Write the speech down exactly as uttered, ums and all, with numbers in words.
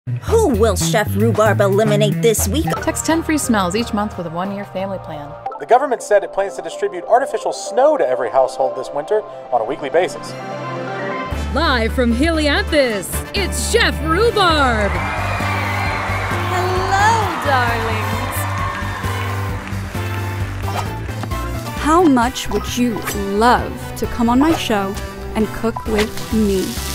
Who will Chef Rhubarb eliminate this week? Text ten free smells each month with a one-year family plan. The government said it plans to distribute artificial snow to every household this winter on a weekly basis. Live from Helianthus, it's Chef Rhubarb! Hello, darlings! How much would you love to come on my show and cook with me?